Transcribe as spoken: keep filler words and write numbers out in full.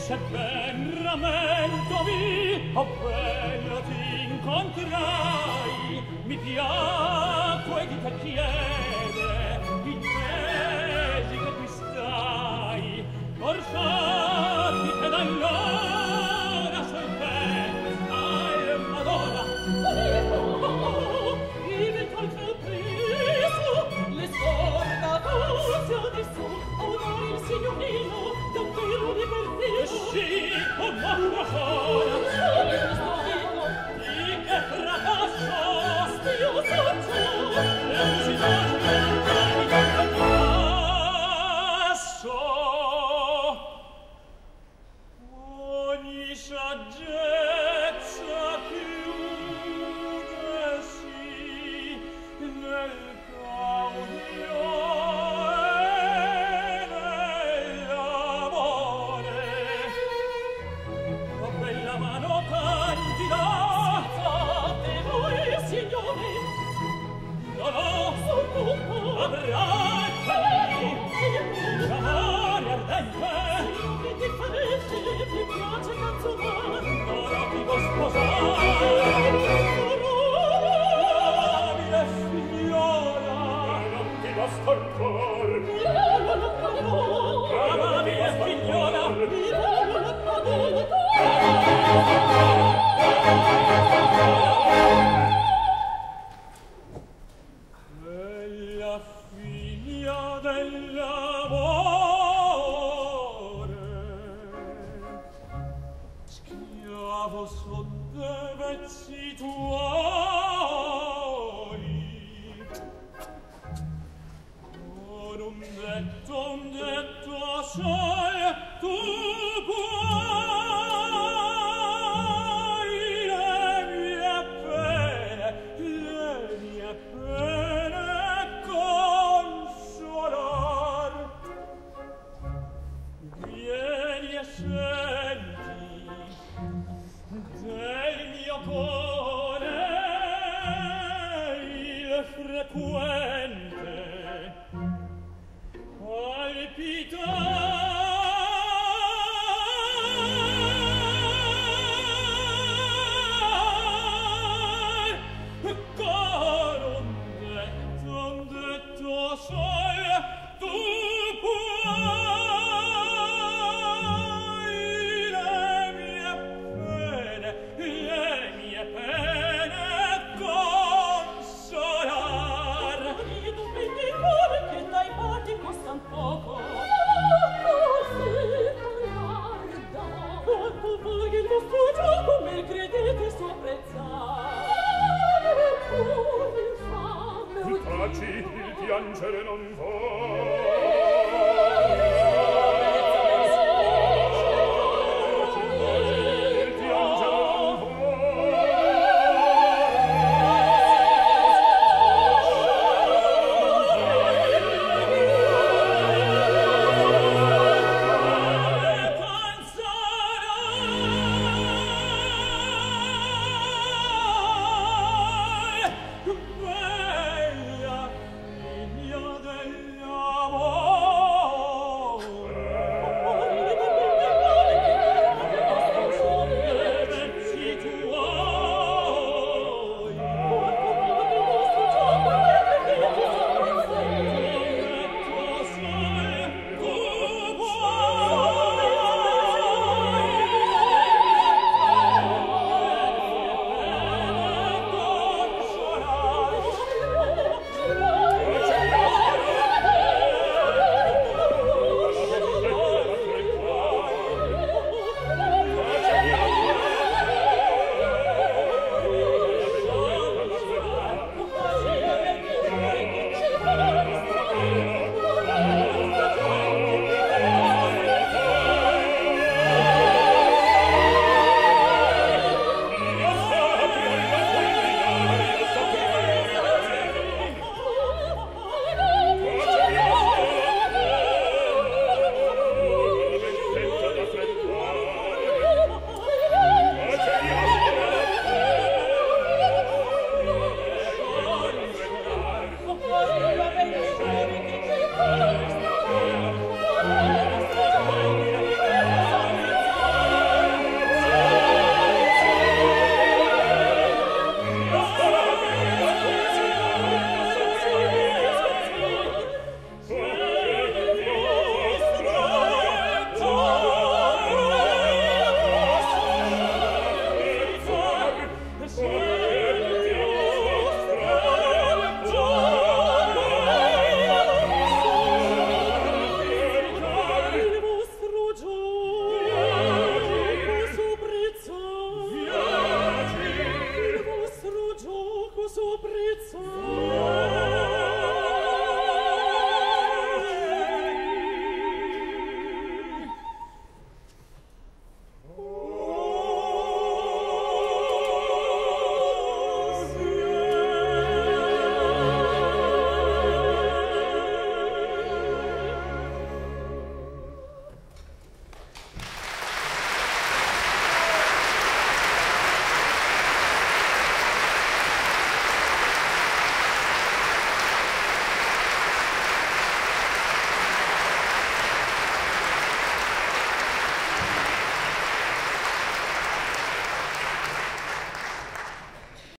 se ben rammentomi, oh bella ti incontrai, mi piacque di te chiede, in mesi che qui stai, portati te dall'ora sorprende, al Madonna. Vive qualche preso, le scorda cosa di su, onore il signorino, davvero di perdido. Sì, oh mamma ora, sono il nostro di che fracasso, stio saccio, e si torna di fracasso. Ogni saggezza chiudesi nel caudio e nell'amore. La bella mano candida, scazzate voi, signori, non ho sul punto abbracciami, l'amore ardente. Che differente, mi piace canzonare, ora ti vuoi sposare. Amabile figliola, non ti basta ancor. Amabile figliola, bella figlia dell'amore, schiavo son dei vezzi tuoi, con un detto, un detto sol tu puoi le mie pene, le mie pene consolar. Vieni e senti del mio cuore il frequente palpitar. Con un detto, un detto sol tu puoi le mie pene, le mie pene consolar. Io non vedi cuore che dai parti costan poco. Così guarda, quanto paghi il vostro gioco, me credete so apprezzare. Pure infame, ti taci, il piangere non vuoi. Thank you.